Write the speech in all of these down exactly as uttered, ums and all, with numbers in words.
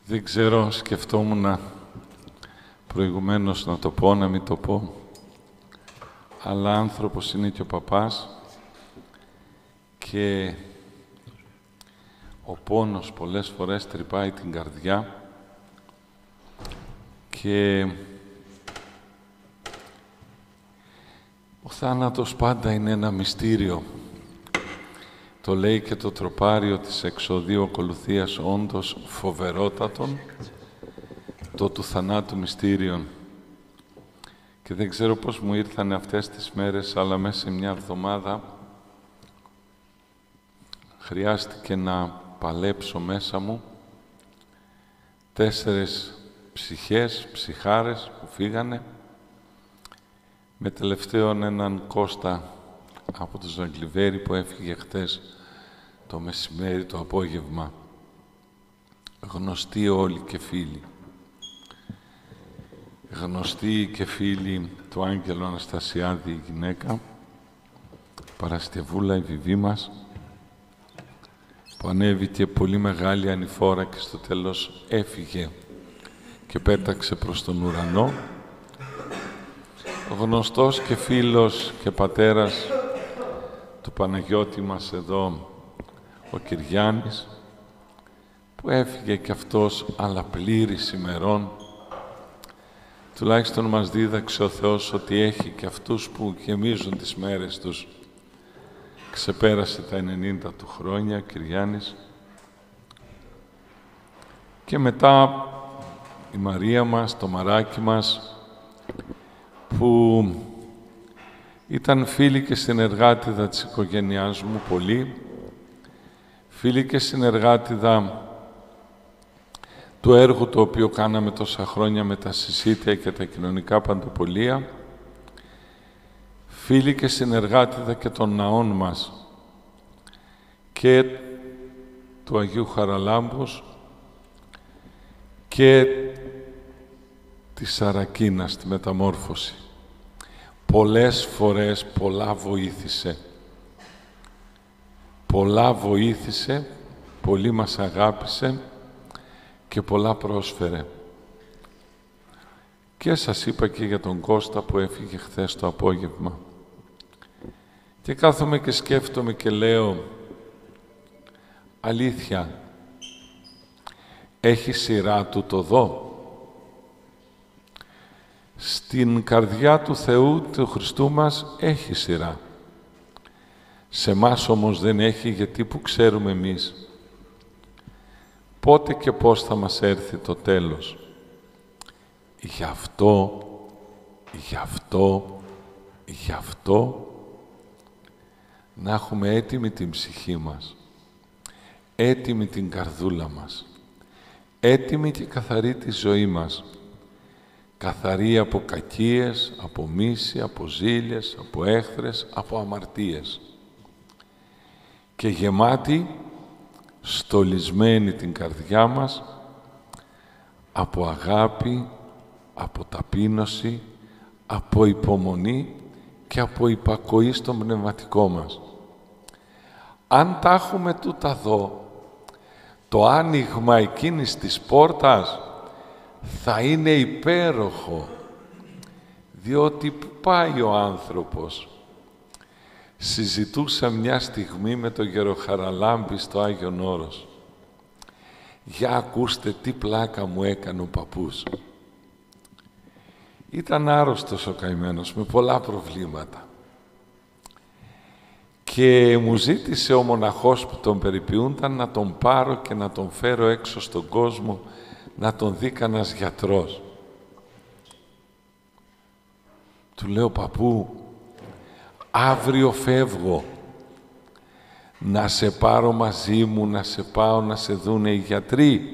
Δεν ξέρω, σκεφτόμουν προηγουμένως να το πω, να μην το πω. Αλλά άνθρωπος είναι και ο παπάς και ο πόνος πολλές φορές τρυπάει την καρδιά και ο θάνατος πάντα είναι ένα μυστήριο. Το λέει και το τροπάριο της εξοδίου ακολουθίας, όντως φοβερότατον, το του θανάτου μυστήριον. Και δεν ξέρω πώς μου ήρθανε αυτές τις μέρες, αλλά μέσα σε μια εβδομάδα χρειάστηκε να παλέψω μέσα μου τέσσερες ψυχές, ψυχάρες που φύγανε, με τελευταίον έναν Κώστα από το Ζαγκλιβέρι που έφυγε χτες το μεσημέρι, το απόγευμα. Γνωστοί όλοι και φίλοι. Γνωστοί και φίλοι του Άγγελου Αναστασιάδη, η γυναίκα, Παρασκευούλα, η Βιβή μας, που ανέβηκε πολύ μεγάλη ανηφόρα και στο τέλος έφυγε και πέταξε προς τον ουρανό. Γνωστός και φίλος και πατέρας του Παναγιώτη μας εδώ, ο Κυριάννης, που έφυγε κι αυτός, αλλά πλήρης ημερών. Τουλάχιστον μας δίδαξε ο Θεός ότι έχει και αυτούς που γεμίζουν τις μέρες τους. Ξεπέρασε τα ενενήντα του χρόνια, ο Κυριάννης. Και μετά η Μαρία μας, το μαράκι μας, που ήταν φίλη και συνεργάτιδα της οικογένειάς μου πολύ, φίλη και συνεργάτιδα του έργου το οποίο κάναμε τόσα χρόνια με τα συσίτια και τα κοινωνικά παντοπολία, φίλη και συνεργάτιδα και των ναών μας και του Αγίου Χαραλάμπους και της Σαρακίνας, τη Μεταμόρφωση. Πολλές φορές πολλά βοήθησε. Πολλά βοήθησε, πολύ μας αγάπησε και πολλά πρόσφερε. Και σας είπα και για τον Κώστα που έφυγε χθες το απόγευμα. Και κάθομαι και σκέφτομαι και λέω, αλήθεια, έχει σειρά του το δω. Στην καρδιά του Θεού, του Χριστού μας, έχει σειρά. Σε μας όμως δεν έχει, γιατί που ξέρουμε εμείς πότε και πώς θα μας έρθει το τέλος. Γι' αυτό, γι' αυτό, γι' αυτό να έχουμε έτοιμη την ψυχή μας, έτοιμη την καρδούλα μας, έτοιμη και καθαρή τη ζωή μας, καθαρή από κακίες, από μίση, από ζήλιες, από έχθρες, από αμαρτίες και γεμάτη, στολισμένη την καρδιά μας από αγάπη, από ταπείνωση, από υπομονή και από υπακοή στον πνευματικό μας. Αν τα έχουμε τούτα δω, το άνοιγμα εκείνης της πόρτας θα είναι υπέροχο, διότι που πάει ο άνθρωπος. Συζητούσα μια στιγμή με τον Γεροχαραλάμπη στο Άγιον Όρος. Για ακούστε τι πλάκα μου έκανε ο παππούς. Ήταν άρρωστος ο καημένος, με πολλά προβλήματα. Και μου ζήτησε ο μοναχός που τον περιποιούνταν να τον πάρω και να τον φέρω έξω στον κόσμο, να τον δει κανένας γιατρός. Του λέω, παππού, αύριο φεύγω, να σε πάρω μαζί μου, να σε πάω να σε δούνε οι γιατροί.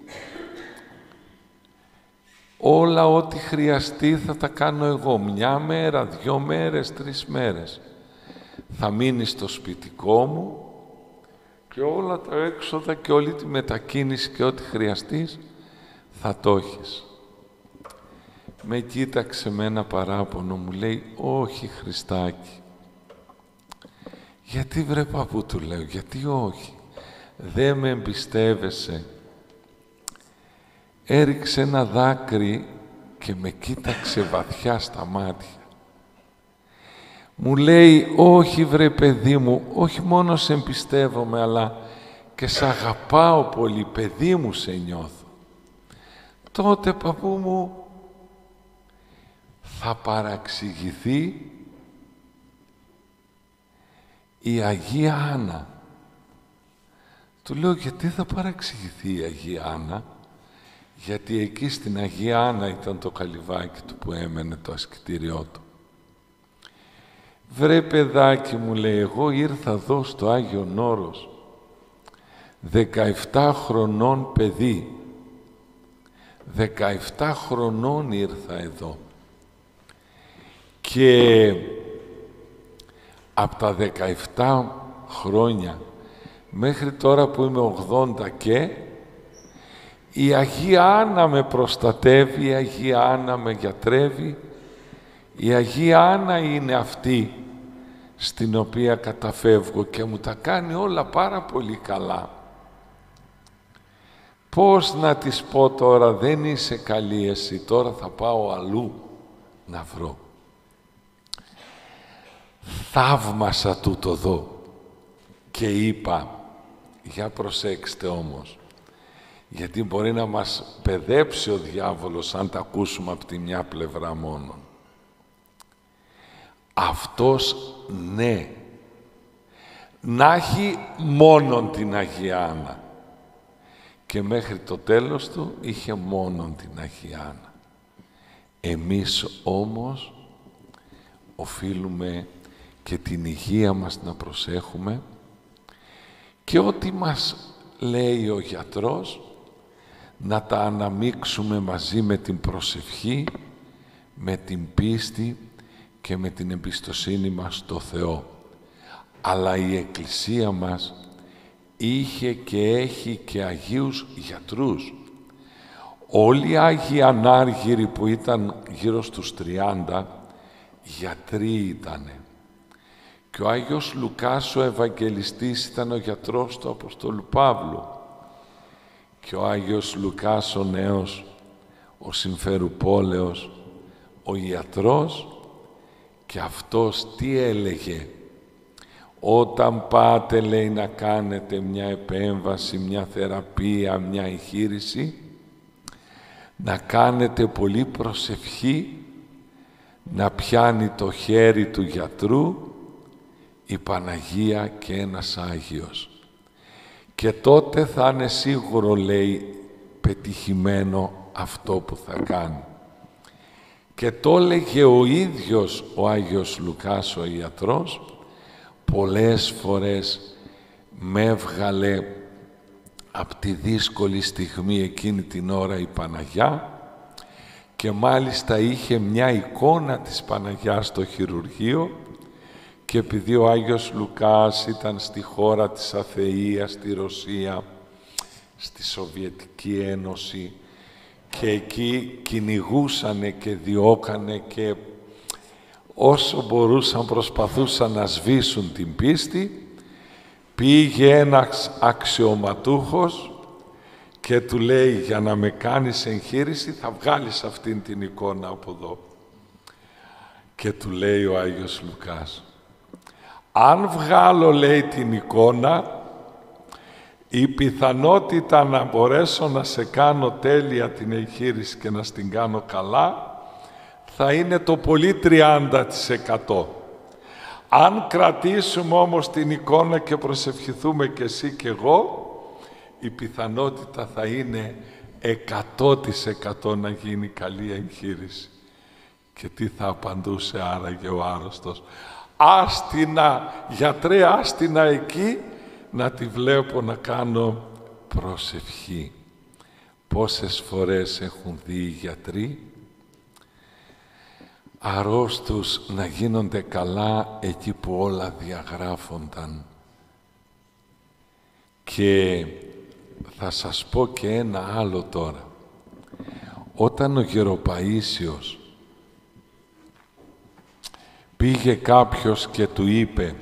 Όλα ό,τι χρειαστεί θα τα κάνω εγώ. Μια μέρα, δυο μέρες, τρεις μέρες. Θα μείνεις στο σπιτικό μου και όλα τα έξοδα και όλη τη μετακίνηση και ό,τι χρειαστείς θα το έχεις. Με κοίταξε με ένα παράπονο, μου λέει, όχι Χριστάκη. Γιατί βρε παππού, του λέω, γιατί όχι. Δεν με εμπιστεύεσαι. έριξε ένα δάκρυ και με κοίταξε βαθιά στα μάτια. Μου λέει, όχι βρε παιδί μου, όχι μόνο σε εμπιστεύομαι, αλλά και σ' αγαπάω πολύ, παιδί μου σε νιώθω. Τότε, παππού μου, θα παραξηγηθεί η Αγία Άννα. Του λέω, γιατί θα παραξηγηθεί η Αγία Άννα? Γιατί εκεί στην Αγία Άννα ήταν το καλυβάκι του που έμενε, το ασκητήριό του. Βρε παιδάκι, μου λέει, εγώ ήρθα εδώ στο Άγιον Όρος, δεκαεπτά χρονών παιδί. δεκαεπτά χρονών ήρθα εδώ. Και από τα δεκαεπτά χρόνια μέχρι τώρα που είμαι ογδόντα και η Αγία Άννα με προστατεύει, η Αγία Άννα με γιατρεύει, η Αγία Άννα είναι αυτή στην οποία καταφεύγω και μου τα κάνει όλα πάρα πολύ καλά. Πώς να της πω τώρα, δεν είσαι καλή εσύ, τώρα θα πάω αλλού να βρω. Θαύμασα τούτο εδώ και είπα, για προσέξτε όμως, γιατί μπορεί να μας παιδέψει ο διάβολος αν τα ακούσουμε από τη μια πλευρά μόνο. Αυτός ναι, να έχει μόνον την Αγία Άννα. Και μέχρι το τέλος του είχε μόνον την Αγία Άννα. Εμείς όμως οφείλουμε και την υγεία μας να προσέχουμε και ό,τι μας λέει ο γιατρός να τα αναμίξουμε μαζί με την προσευχή, με την πίστη και με την εμπιστοσύνη μας στο Θεό. Αλλά η Εκκλησία μας είχε και έχει και Αγίους γιατρούς. Όλοι οι Άγιοι Ανάργυροι που ήταν γύρω στους τριάντα, γιατροί ήτανε. Και ο Άγιος Λουκάς ο Ευαγγελιστής ήταν ο γιατρός του Αποστόλου Παύλου. Και ο Άγιος Λουκάς ο νέος, ο Συμφερουπόλεος, ο ιατρός, και αυτός τι έλεγε? Όταν πάτε, λέει, να κάνετε μια επέμβαση, μια θεραπεία, μια εγχείρηση, να κάνετε πολύ προσευχή, να πιάνει το χέρι του γιατρού η Παναγία και ένας Άγιος. Και τότε θα είναι σίγουρο, λέει, πετυχημένο αυτό που θα κάνει. Και το έλεγε ο ίδιος ο Άγιος Λουκάς ο ιατρός, πολλές φορές με έβγαλε από τη δύσκολη στιγμή εκείνη την ώρα η Παναγιά και μάλιστα είχε μια εικόνα της Παναγιάς στο χειρουργείο και επειδή ο Άγιος Λουκάς ήταν στη χώρα της αθείας, στη Ρωσία, στη Σοβιετική Ένωση και εκεί κυνηγούσανε και διώκανε και όσο μπορούσαν προσπαθούσαν να σβήσουν την πίστη, πήγε ένας αξιωματούχος και του λέει, για να με κάνεις εγχείρηση θα βγάλεις αυτήν την εικόνα από εδώ. Και του λέει ο Άγιος Λουκάς, αν βγάλω, λέει, την εικόνα, η πιθανότητα να μπορέσω να σε κάνω τέλεια την εγχείρηση και να στην κάνω καλά θα είναι το πολύ τριάντα τοις εκατό. Αν κρατήσουμε όμως την εικόνα και προσευχηθούμε και εσύ και εγώ, η πιθανότητα θα είναι εκατό τοις εκατό να γίνει καλή εγχείρηση. Και τι θα απαντούσε άραγε ο άρρωστος? Άστινα, γιατρέ, άστινα εκεί, να τη βλέπω να κάνω προσευχή. Πόσες φορές έχουν δει οι γιατροί αρρώστους να γίνονται καλά εκεί που όλα διαγράφονταν. Και θα σας πω και ένα άλλο τώρα. Όταν ο Γεροπαΐσιος πήγε κάποιος και του είπε,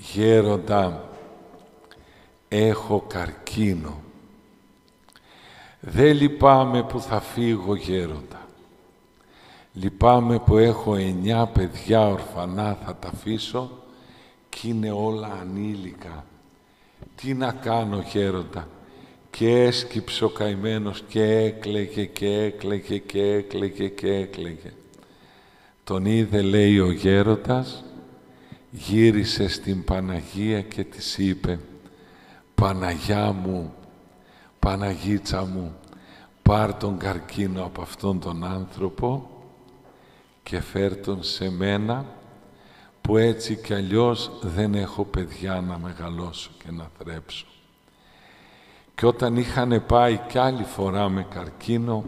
«Γέροντα, έχω καρκίνο, Δεν λυπάμαι που θα φύγω γέροντα. Λυπάμαι που έχω εννιά παιδιά ορφανά, θα τα αφήσω κι είναι όλα ανήλικα. Τι να κάνω γέροντα? Και έσκυψε ο καημένος και έκλαιγε και έκλαιγε και έκλαιγε και έκλαιγε. Τον είδε, λέει, ο γέροντας, γύρισε στην Παναγία και της είπε, Παναγιά μου, Παναγίτσα μου, πάρ' τον καρκίνο από αυτόν τον άνθρωπο και φέρ' τον σε μένα, που έτσι κι αλλιώς δεν έχω παιδιά να μεγαλώσω και να θρέψω. Και όταν είχαν πάει κι άλλη φορά με καρκίνο,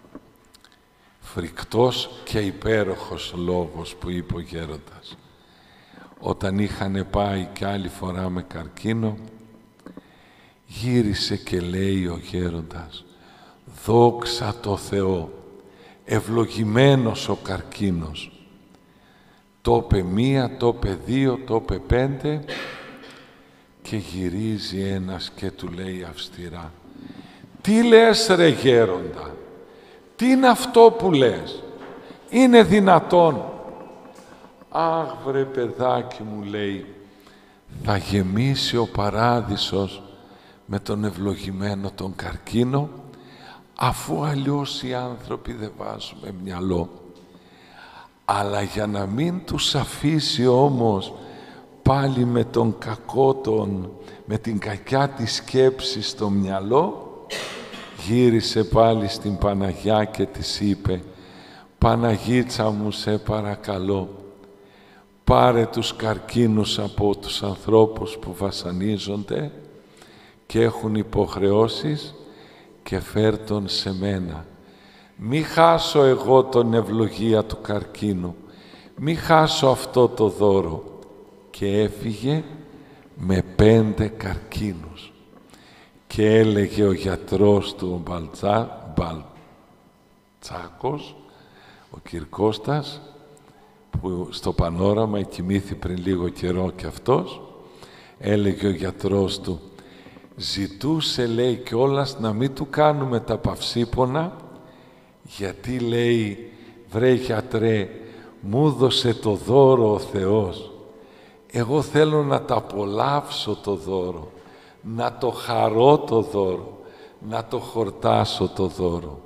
φρικτός και υπέροχος λόγος που είπε ο γέροντας. Όταν είχαν πάει κι άλλη φορά με καρκίνο, γύρισε και λέει ο γέροντας, δόξα τω Θεώ, ευλογημένος ο καρκίνος. Το είπε μία, το είπε δύο, το είπε πέντε και γυρίζει ένας και του λέει αυστηρά, τι λες ρε γέροντα, τι είναι αυτό που λες, είναι δυνατόν? Αχ βρε παιδάκι μου, λέει, θα γεμίσει ο παράδεισος με τον ευλογημένο τον καρκίνο, αφού αλλιώς οι άνθρωποι δεν βάζουμε μυαλό. Αλλά για να μην τους αφήσει όμως πάλι με τον κακό τον, με την κακιά τη σκέψη στο μυαλό, γύρισε πάλι στην Παναγιά και της είπε, Παναγίτσα μου, σε παρακαλώ, πάρε τους καρκίνους από τους ανθρώπους που βασανίζονται και έχουν υποχρεώσεις και φέρ' τον σε μένα. Μη χάσω εγώ τον ευλογία του καρκίνου, μη χάσω αυτό το δώρο. Και έφυγε με πέντε καρκίνους. Και έλεγε ο γιατρός του, ο Μπαλτζά, Μπαλτσάκος, ο Κυρκώστας, που στο Πανόραμα κοιμήθη πριν λίγο καιρό και αυτός, έλεγε ο γιατρός του, ζητούσε, λέει, κιόλας να μην του κάνουμε τα παυσίπονα, γιατί, λέει, βρε γιατρέ, μου δώσε το δώρο ο Θεός. Εγώ θέλω να τα απολαύσω το δώρο, να το χαρώ το δώρο, να το χορτάσω το δώρο.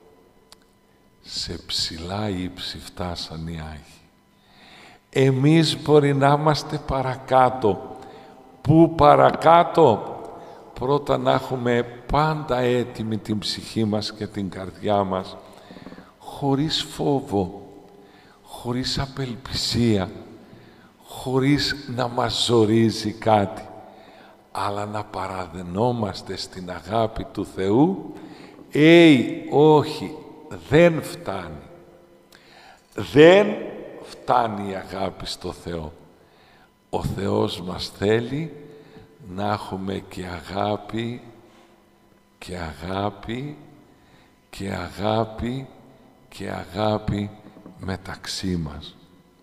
Σε ψηλά ύψη φτάσαν οι Άγιοι. Εμείς μπορεί να είμαστε παρακάτω. Πού παρακάτω? Πρώτα να έχουμε πάντα έτοιμη την ψυχή μας και την καρδιά μας, χωρίς φόβο, χωρίς απελπισία, χωρίς να μας ζορίζει κάτι, αλλά να παραδενόμαστε στην αγάπη του Θεού. Έι, όχι, δεν φτάνει. Δεν φτάνει η αγάπη στο Θεό. Ο Θεός μας θέλει να έχουμε και αγάπη και αγάπη και αγάπη και αγάπη μεταξύ μας.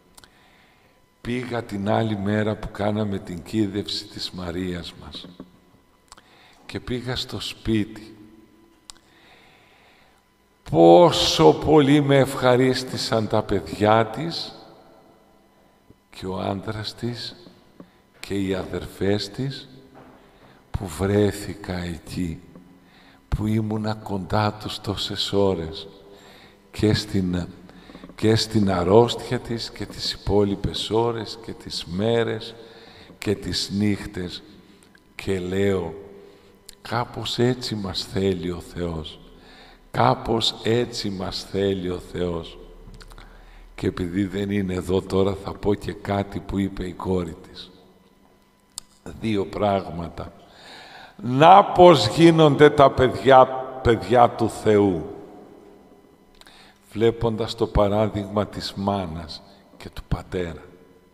Πήγα την άλλη μέρα που κάναμε την κίδευση της Μαρίας μας και πήγα στο σπίτι. Πόσο πολύ με ευχαρίστησαν τα παιδιά της και ο άντρας της και οι αδερφές της που βρέθηκα εκεί, που ήμουνα κοντά τους τόσες ώρες και στην, και στην αρρώστια της και τις υπόλοιπες ώρες και τις μέρες και τις νύχτες, και λέω, κάπως έτσι μας θέλει ο Θεός. Κάπως έτσι μας θέλει ο Θεός. Και επειδή δεν είναι εδώ τώρα, θα πω και κάτι που είπε η κόρη της. Δύο πράγματα. Να πώς γίνονται τα παιδιά, παιδιά του Θεού. Βλέποντας το παράδειγμα της μάνας και του πατέρα.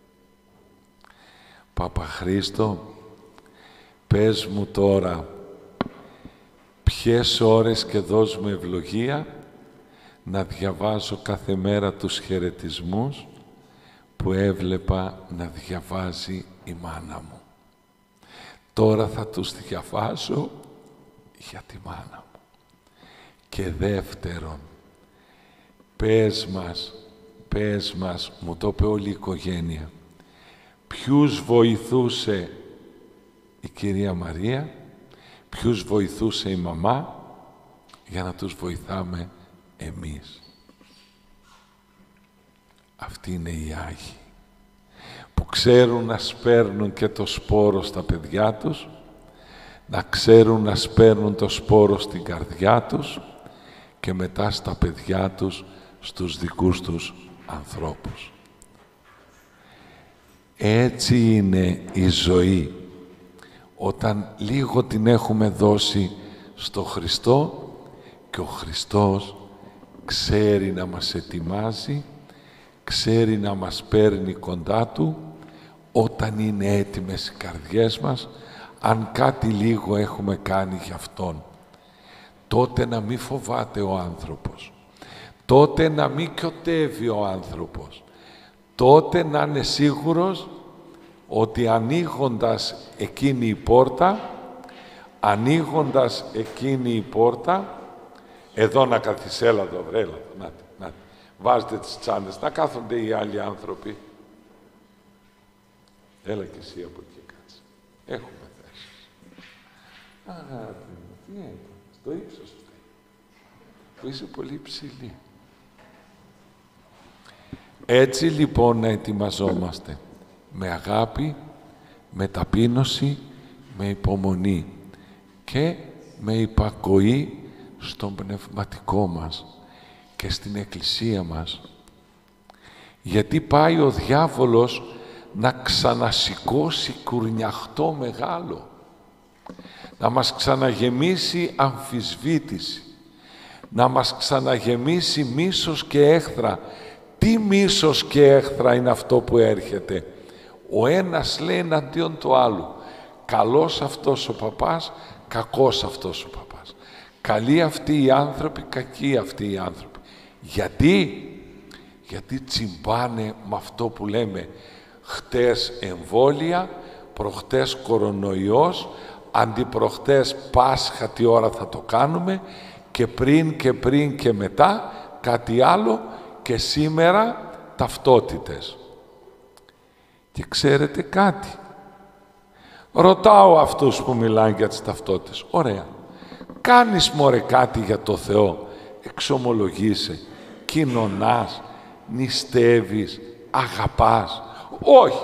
Παπαχρήστο, πες μου τώρα, ποιες ώρες και δώσ' μου ευλογία να διαβάζω κάθε μέρα τους χαιρετισμούς που έβλεπα να διαβάζει η μάνα μου. Τώρα θα τους διαβάζω για τη μάνα μου. Και δεύτερον, πες μας, πες μας, μου το είπε όλη η οικογένεια, ποιους βοηθούσε η Κυρία Μαρία, ποιους βοηθούσε η μαμά, για να τους βοηθάμε εμείς. Αυτοί είναι οι Άγιοι, που ξέρουν να σπέρνουν και το σπόρο στα παιδιά τους, να ξέρουν να σπέρνουν το σπόρο στην καρδιά τους και μετά στα παιδιά τους, στους δικούς τους ανθρώπους. Έτσι είναι η ζωή. Όταν λίγο την έχουμε δώσει στο Χριστό και ο Χριστός ξέρει να μας ετοιμάζει, ξέρει να μας παίρνει κοντά Του όταν είναι έτοιμες οι καρδιές μας, αν κάτι λίγο έχουμε κάνει για Αυτόν. Τότε να μην φοβάται ο άνθρωπος. Τότε να μην κιωτεύει ο άνθρωπος. Τότε να είναι σίγουρος ότι ανοίγοντας εκείνη η πόρτα, ανοίγοντας εκείνη η πόρτα, εδώ να καθίσει, έλα εδώ, έλα εδώ, να, να, βάζετε τις τσάντες, να κάθονται οι άλλοι άνθρωποι. Έλα και εσύ από εκεί κάτσε. Έχουμε θέσεις. Αγάπη μου, τι έκανε, στο ύψος αυτή, που είσαι πολύ ψηλή. Έτσι λοιπόν να ετοιμαζόμαστε, με αγάπη, με ταπείνωση, με υπομονή και με υπακοή στον πνευματικό μας και στην Εκκλησία μας. Γιατί πάει ο διάβολος να ξανασηκώσει κουρνιαχτό μεγάλο, να μας ξαναγεμίσει αμφισβήτηση, να μας ξαναγεμίσει μίσος και έχθρα. Τι μίσος και έχθρα είναι αυτό που έρχεται? Ο ένας λέει εναντίον του άλλου. Καλός αυτός ο παπάς, κακός αυτός ο παπάς. Καλοί αυτοί οι άνθρωποι, κακοί αυτοί οι άνθρωποι. Γιατί? Γιατί τσιμπάνε με αυτό που λέμε χτες εμβόλια, προχτές κορονοϊός, αντιπροχτές Πάσχα τι ώρα θα το κάνουμε και πριν και πριν και μετά κάτι άλλο και σήμερα ταυτότητες. Και ξέρετε κάτι, ρωτάω αυτούς που μιλάνε για τις ταυτότητες, ωραία, κάνεις μωρέ κάτι για το Θεό, εξομολογείσαι, κοινωνάς, νηστεύεις, αγαπάς? Όχι.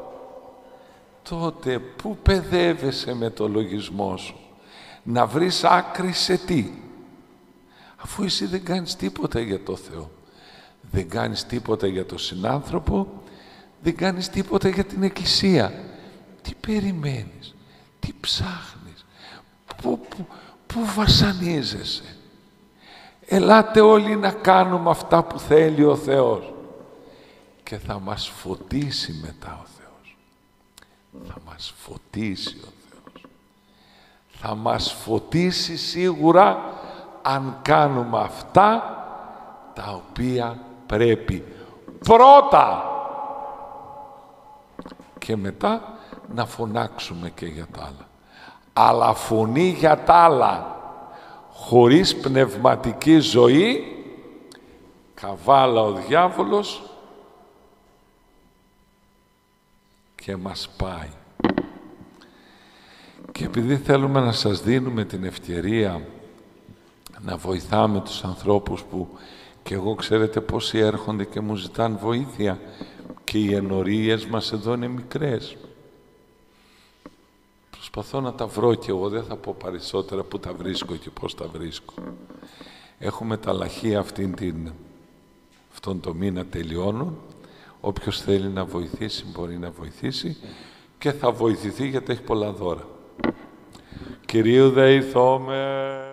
Τότε πού παιδεύεσαι με το λογισμό σου? Να βρεις άκρη σε τι? Αφού εσύ δεν κάνεις τίποτα για το Θεό, δεν κάνεις τίποτα για τον συνάνθρωπο, δεν κάνεις τίποτα για την Εκκλησία. Τι περιμένεις, τι ψάχνεις, πού, πού, πού βασανίζεσαι? Ελάτε όλοι να κάνουμε αυτά που θέλει ο Θεός και θα μας φωτίσει μετά ο Θεός. Θα μας φωτίσει ο Θεός. Θα μας φωτίσει σίγουρα αν κάνουμε αυτά τα οποία πρέπει πρώτα και μετά να φωνάξουμε και για τα άλλα. Αλλά φωνή για τα άλλα χωρίς πνευματική ζωή, καβάλα ο διάβολος και μας πάει. Και επειδή θέλουμε να σας δίνουμε την ευκαιρία να βοηθάμε τους ανθρώπους που και εγώ ξέρετε πόσοι έρχονται και μου ζητάνε βοήθεια και οι ενορίες μας εδώ είναι μικρές. Προσπαθώ να τα βρω και εγώ, δεν θα πω περισσότερα που τα βρίσκω και πώς τα βρίσκω. Έχουμε τα λαχεία αυτήν την, αυτόν το μήνα τελειώνουν. Όποιος θέλει να βοηθήσει μπορεί να βοηθήσει και θα βοηθηθεί γιατί έχει πολλά δώρα. Κυρίου δεηθώμε.